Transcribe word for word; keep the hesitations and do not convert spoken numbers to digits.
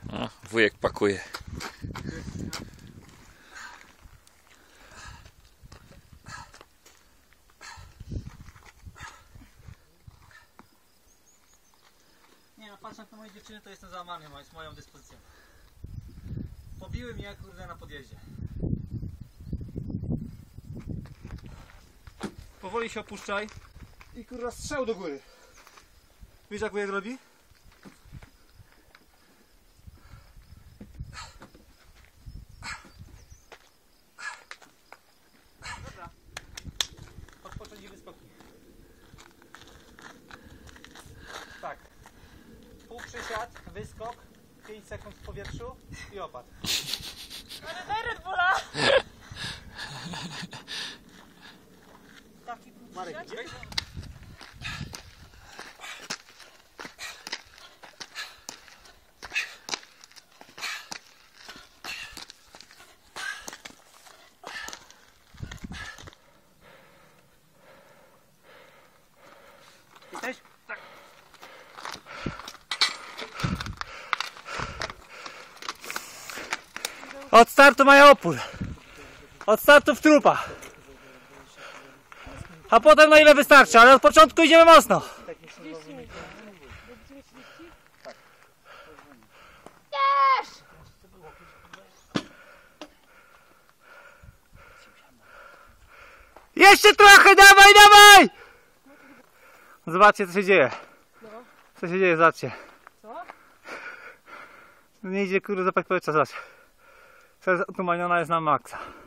O, wujek pakuje. Nie, no patrząc na moje dziewczyny, to jestem załamany z moją dyspozycją. Pobiły mnie kurde na podjeździe. Powoli się opuszczaj i kurwa strzał do góry. Wiesz jak wujek robi? Dobra. Odpocząć i wyskoki. Tak. Pół przysiad, wyskok, pięć sekund w powietrzu i opad. Ale daj Red Bulla! Taki pół Marek, przysiad? Jesteś? Tak. Od startu mają opór. Od startu w trupa. A potem na ile wystarczy, ale od początku idziemy mocno. Też! Jeszcze trochę, dawaj, dawaj! Zobaczcie co się dzieje. Co się dzieje, zobaczcie. Co? Nie idzie kurde zapać powietrza, zobaczcie. Teraz otumaniona jest na maksa.